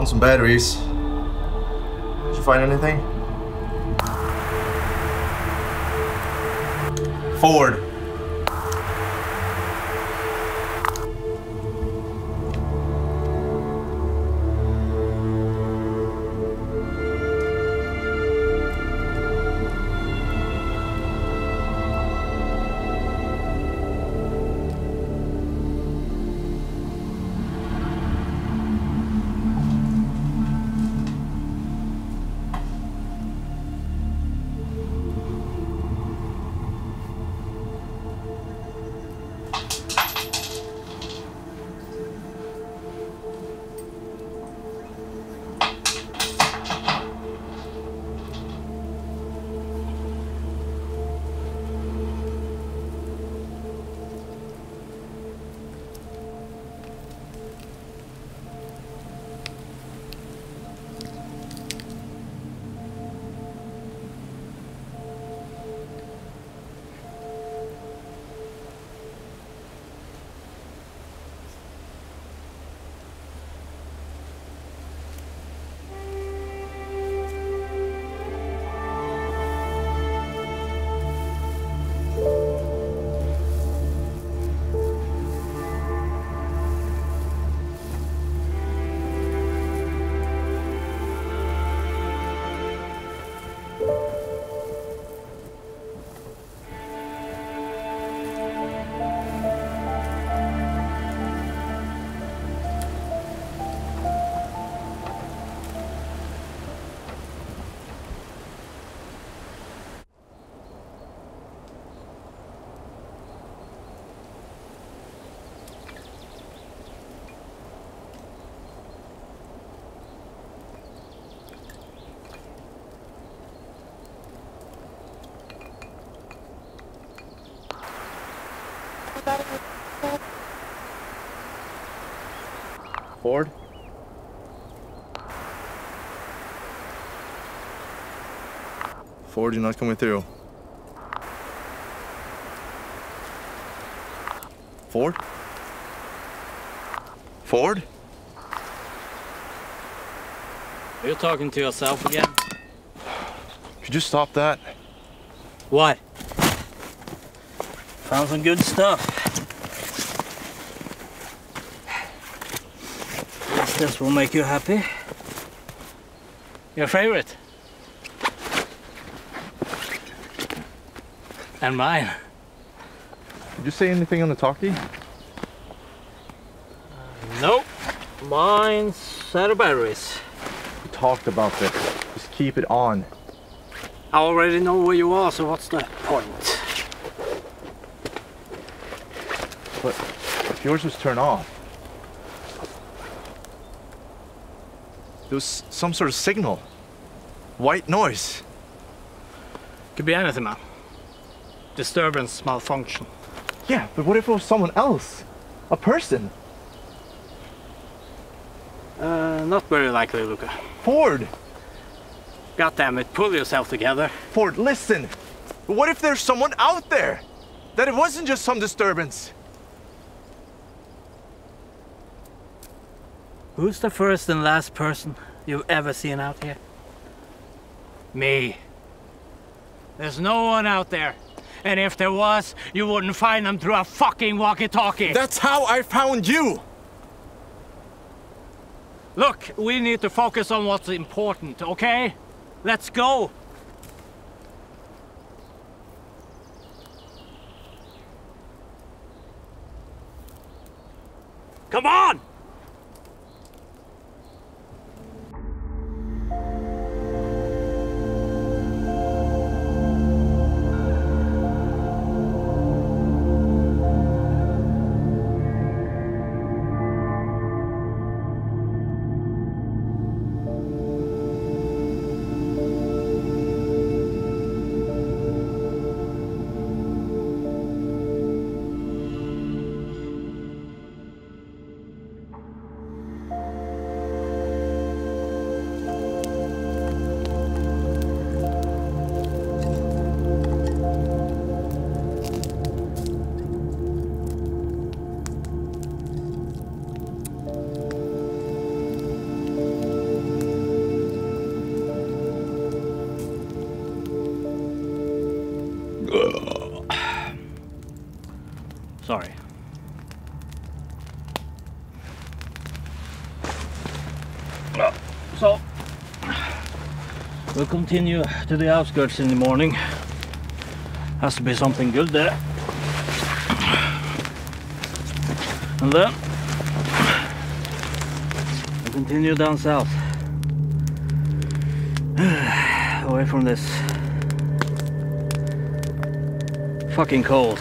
Found some batteries. Did you find anything? Forward. Ford? Ford, you're not coming through. Ford? Ford? Are you talking to yourself again? Could you stop that? What? Found some good stuff. Guess this will make you happy. Your favorite? And mine. Did you say anything on the talkie? Nope. Mine's set of batteries. We talked about this. Just keep it on. I already know where you are, so what's the point? But if yours was turned off, there was some sort of signal. White noise. Could be anything, man. Disturbance, malfunction. Yeah, but what if it was someone else? A person? Not very likely, Luca. Ford! God damn it, pull yourself together. Ford, listen! But what if there's someone out there? That it wasn't just some disturbance? Who's the first and last person you've ever seen out here? Me. There's no one out there. And if there was, you wouldn't find them through a fucking walkie-talkie. That's how I found you! Look, we need to focus on what's important, okay? Let's go! Come on! Sorry. So, we'll continue to the outskirts in the morning. Has to be something good there. And then we'll continue down south. Away from this fucking cold.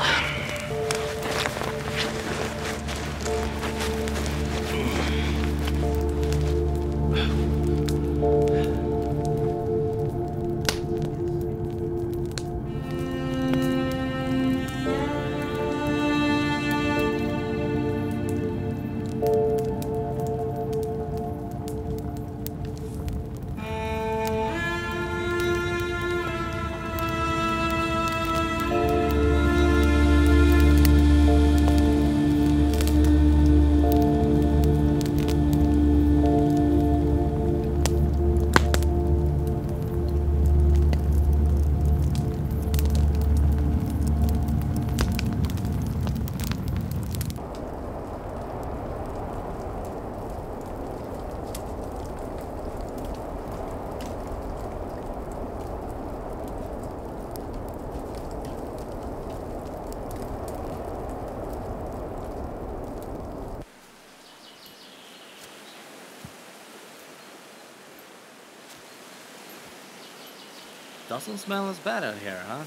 Doesn't smell as bad out here, huh?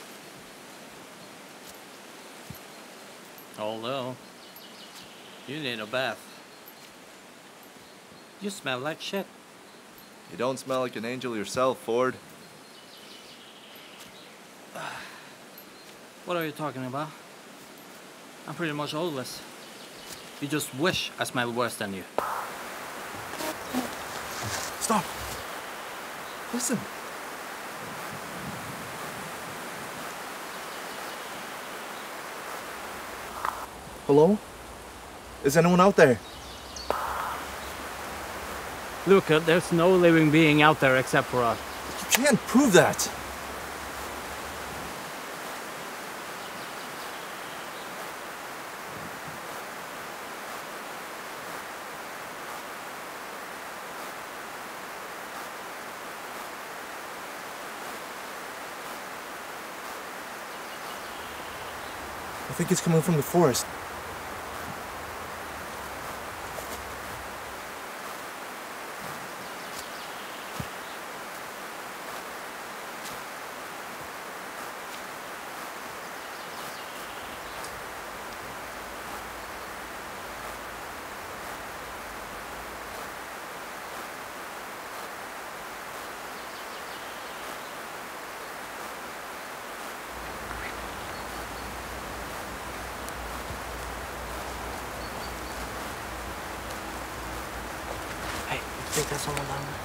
Although, you need a bath. You smell like shit. You don't smell like an angel yourself, Ford. What are you talking about? I'm pretty much odorless. You just wish I smelled worse than you. Stop. Listen. Hello? Is anyone out there? Luca, there's no living being out there except for us. You can't prove that. I think it's coming from the forest. I think there's someone down there.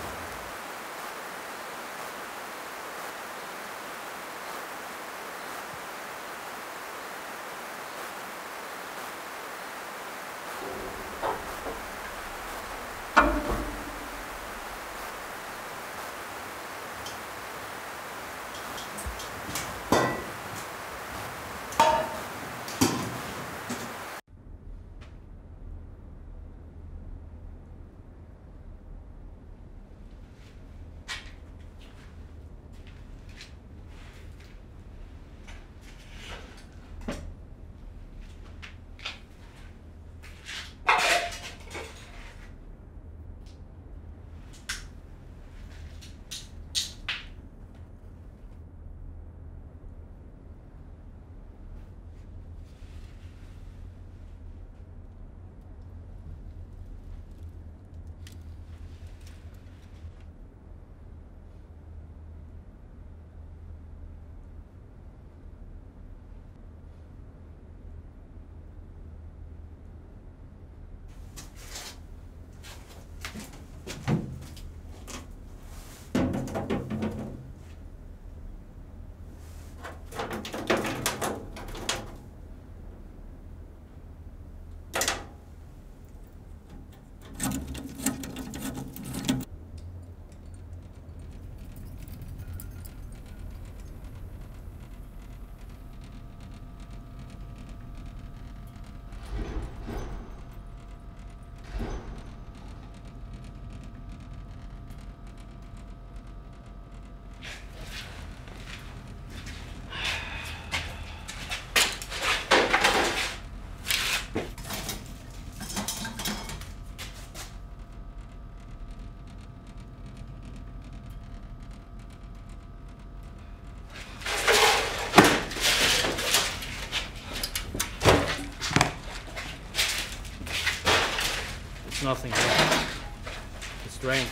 nothing here. It's rain.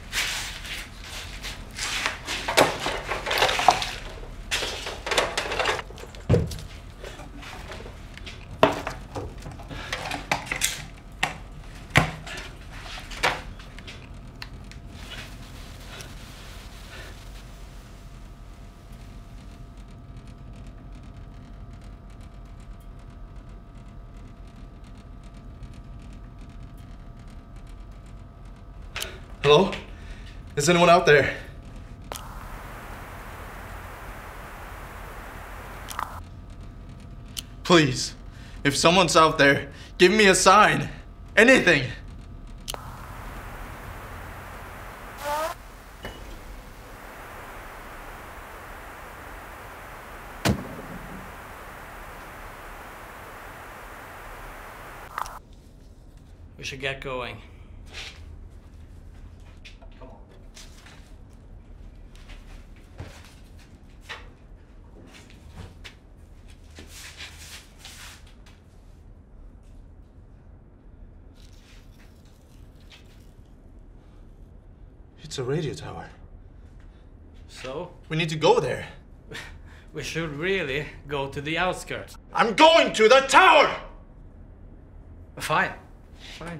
Hello? Is anyone out there? Please, if someone's out there, give me a sign. Anything. We should get going. It's a radio tower. So? We need to go there. We should really go to the outskirts. I'm going to the tower! Fine. Fine.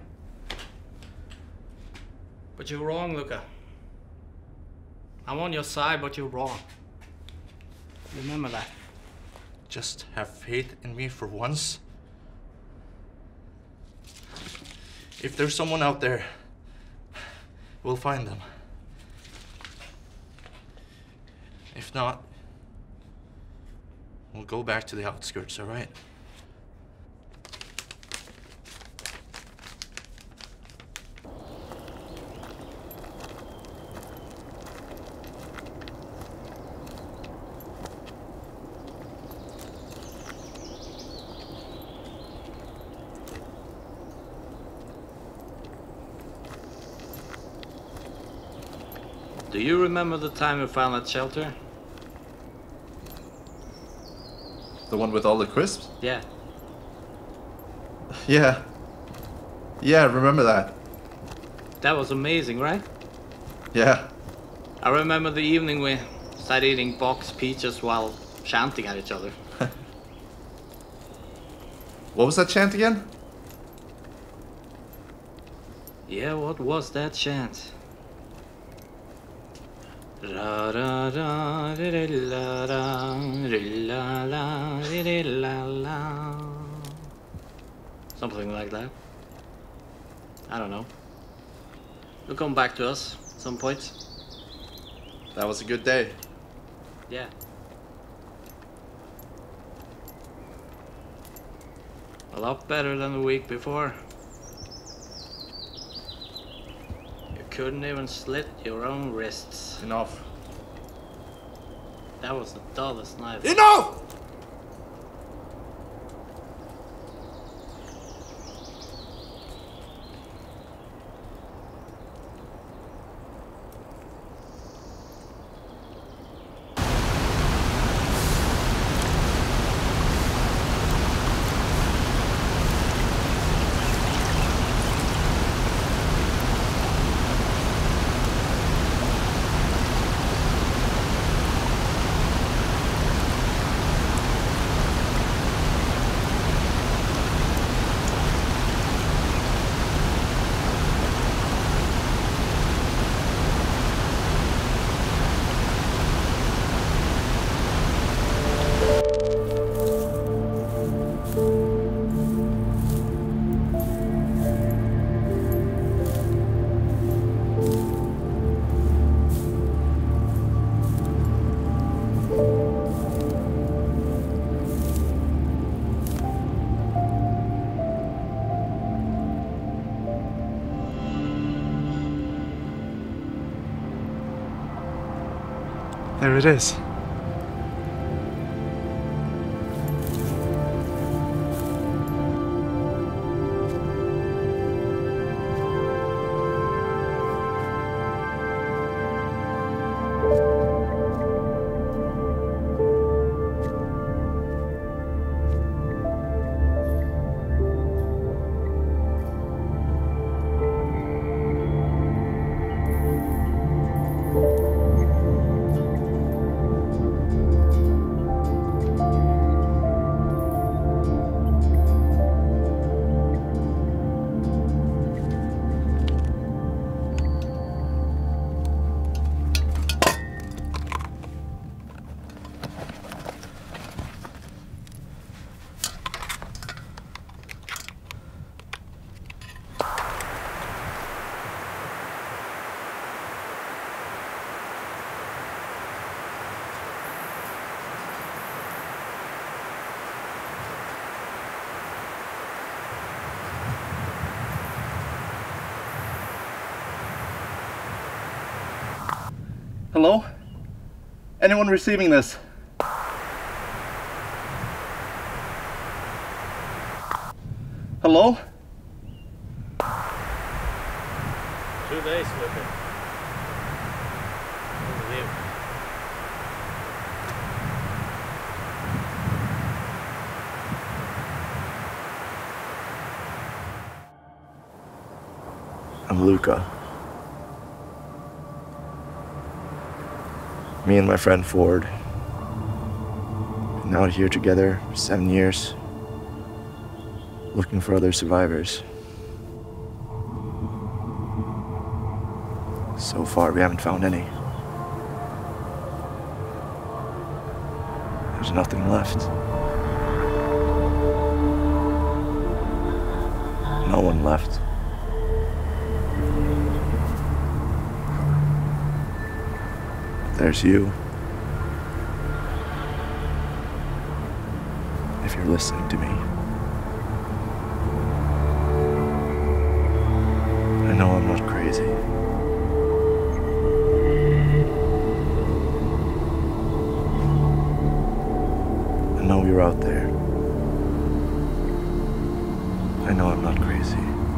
But you're wrong, Luca. I'm on your side, but you're wrong. Remember that. Just have faith in me for once. If there's someone out there, we'll find them. If not, we'll go back to the outskirts, all right? Do you remember the time we found that shelter? The one with all the crisps? Yeah. Yeah. Yeah, I remember that. That was amazing, right? Yeah. I remember the evening we started eating boxed peaches while chanting at each other. What was that chant again? Yeah, what was that chant? La la la la la la la la. Something like that. I don't know. It'll come back to us at some point. That was a good day. Yeah. A lot better than the week before. You couldn't even slit your own wrists. Enough. That was the dullest night. Enough! There it is. Hello? Anyone receiving this? Hello? 2 days with it. I'm Luca. Me and my friend Ford. Been out here together for 7 years, looking for other survivors. So far, we haven't found any. There's nothing left. No one left. There's you. If you're listening to me. I know I'm not crazy. I know you're out there. I know I'm not crazy.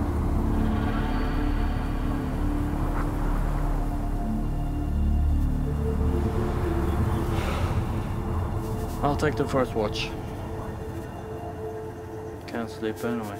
I'll take the first watch. Can't sleep anyway.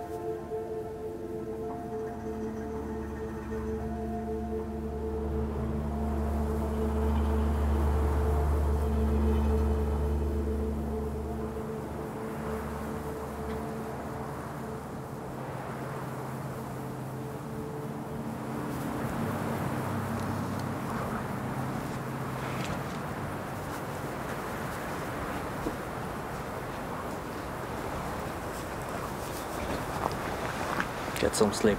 Get some sleep.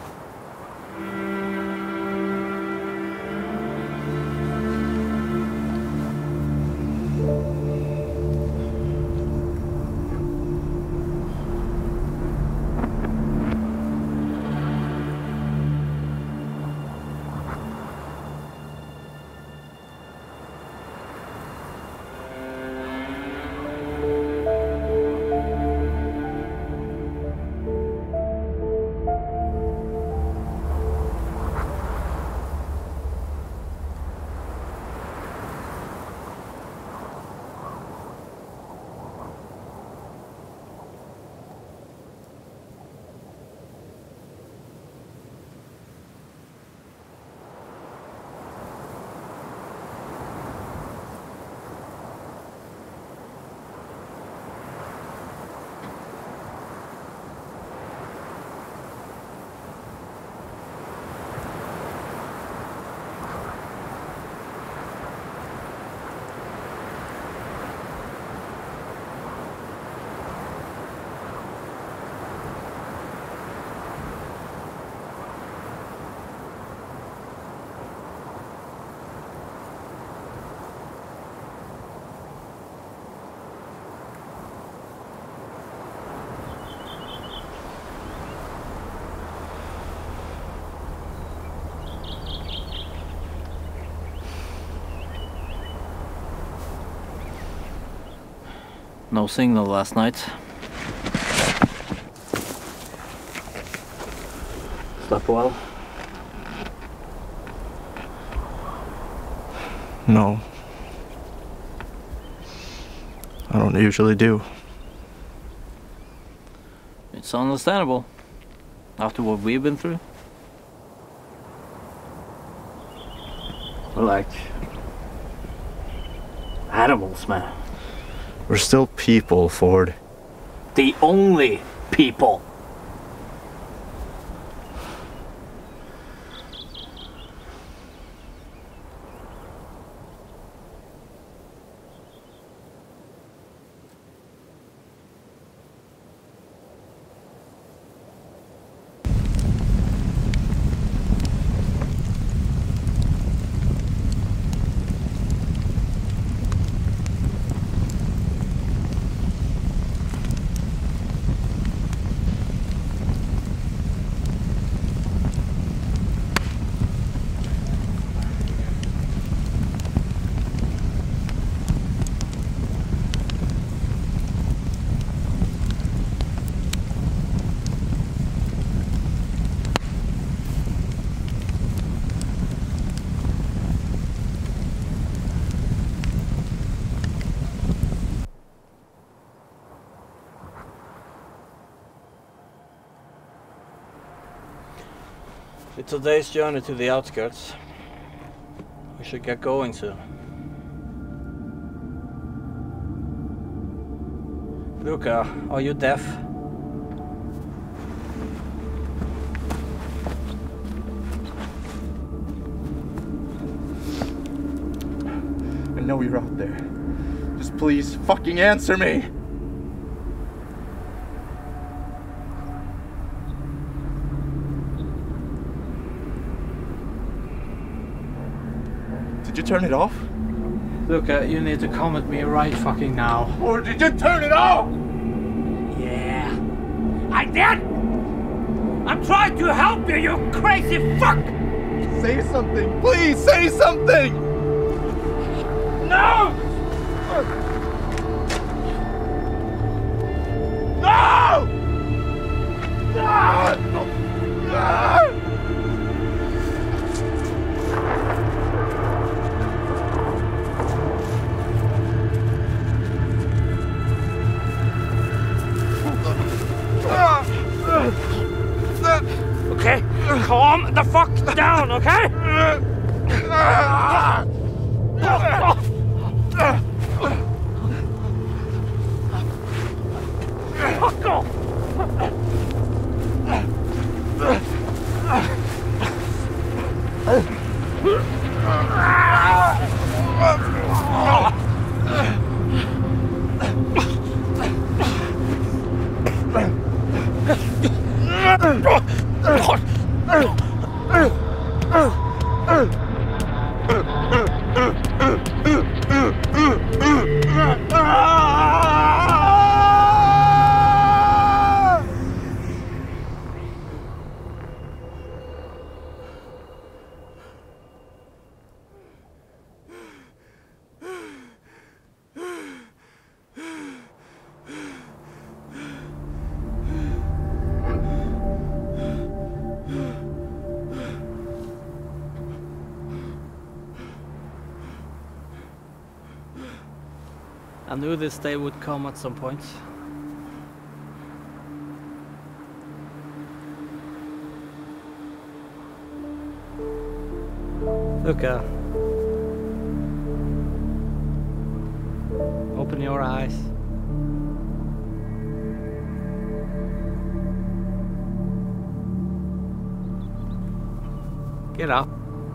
No signal last night. Slept well? No. I don't usually do. It's understandable. After what we've been through. We're like animals, man. We're still people, Ford. The only people. With today's journey to the outskirts, we should get going soon. Luca, are you deaf? I know you're out there. Just please fucking answer me! Did you turn it off? Luca, you need to come with me right fucking now. Or did you turn it off? Yeah. I did! I'm trying to help you, you crazy fuck! Say something! Please say something! No! No! Okay, calm the fuck down, okay? Fuck off! I knew this day would come at some point. Luca, open your eyes. Get up.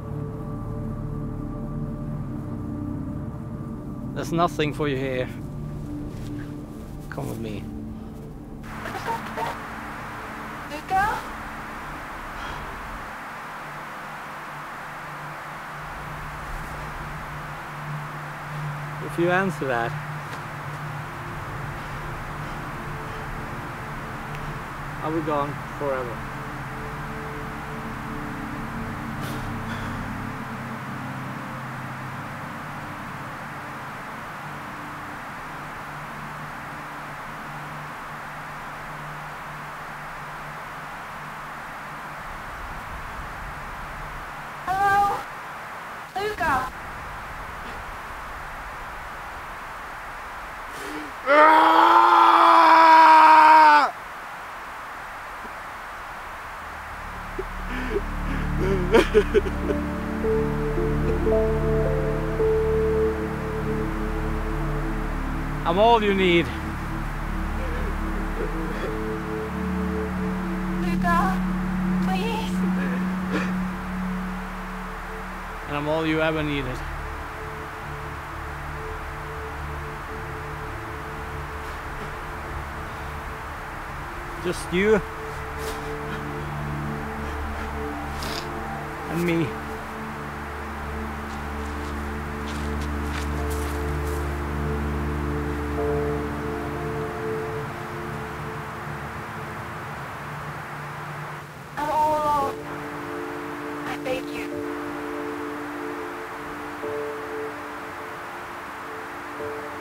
There's nothing for you here. Come with me. Luca? If you answer that, I'll be gone forever. Hello? Luca? I'm all you need. Luca? Please? And I'm all you ever needed. Just you and me. I'm all alone. I beg you.